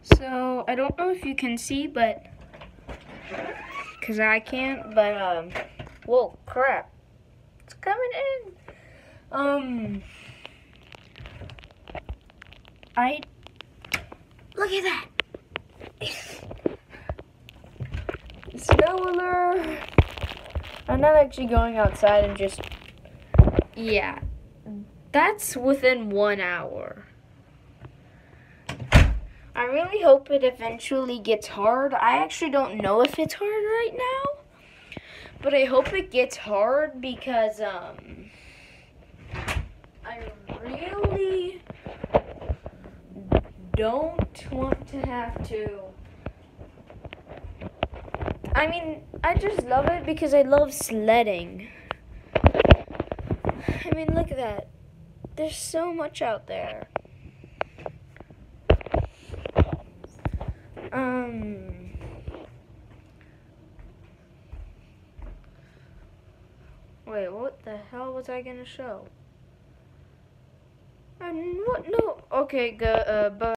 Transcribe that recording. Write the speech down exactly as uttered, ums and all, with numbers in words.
So I don't know if you can see, but because I can't, but um, whoa, crap, it's coming in. Um, I look at that. Snow alert. I'm not actually going outside and just, yeah, that's within one hour. I really hope it eventually gets hard. I actually don't know if it's hard right now, but I hope it gets hard because um, I really don't want to have to. I mean, I just love it because I love sledding. I mean, look at that. There's so much out there. Um, wait, what the hell was I gonna show? Um, what? No. Okay, go. Uh, but.